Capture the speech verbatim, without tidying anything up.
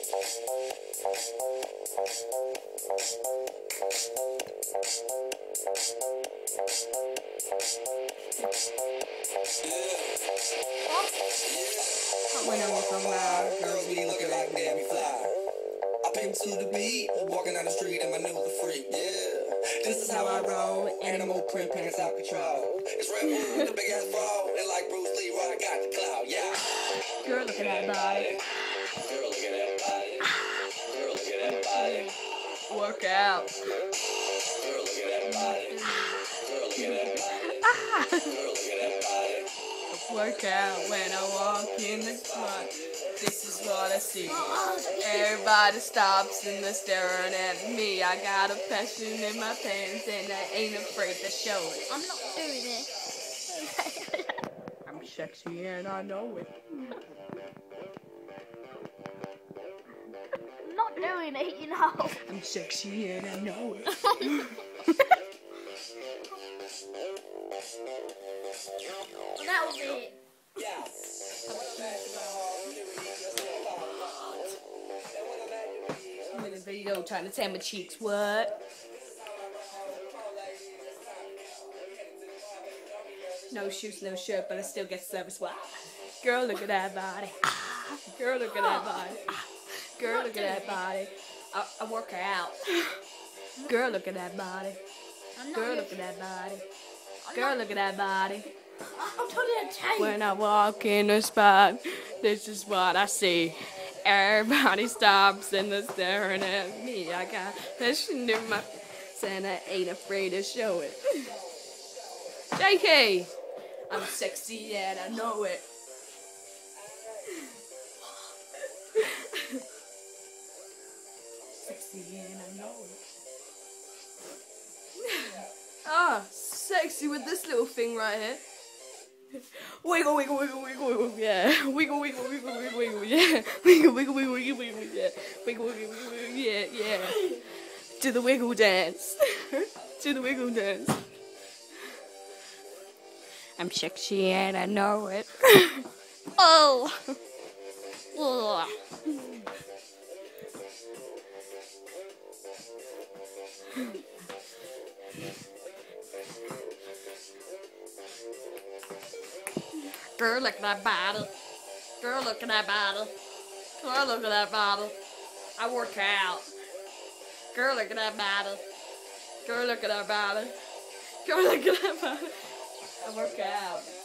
When I walk around, girls be looking like damn fly. I pimp to the beat, walking down the street and my nose a freak, yeah. This is how I roll, animal print pants out control. It's Red Bull with the big ass bra, and like Bruce Lee, right, I got the clout, yeah. Girl, look at that body. Girl, look at that body. Girl, look at that body. Work out. Girl, look at that body. Girl, look at that body. Girl, look at that body. Work out when I walk in the club. This is what I see. Everybody stops and they're staring at me. I got a passion in my pants and I ain't afraid to show it. I'm not doing it. I'm sexy and I know it. I'm not doing it, you know. I'm sexy and I know it. That was it. I'm in a video trying to tan my cheeks. What? No shoes, no shirt, but I still get service. What? Girl, look at that body. Girl, look at that body. Girl, look at that body. I, I work out. Girl, look at that body. Girl, look at that body. Girl, look at that body. I'm totally entertained. When I walk in the spot, this is what I see. Everybody stops and they're staring at me. I got passion in my and I ain't afraid to show it. J K, I'm sexy and I know it. Sexy and I know it. Ah, sexy with this little thing right here. Wiggle, wiggle, wiggle, wiggle, wiggle, yeah. Wiggle, wiggle, wiggle, wiggle, wiggle, yeah. Wiggle, wiggle, wiggle, wiggle, wiggle, yeah. Wiggle, wiggle, wiggle, wiggle, yeah, yeah. To the wiggle dance. To the wiggle dance. I'm sexy and I know it. Oh. Ugh. Girl, look at that bottle. Girl, look at that bottle. Girl, look at that bottle. I work out. Girl, look at that bottle. Girl, look at that bottle. Girl, look at that bottle. I work out.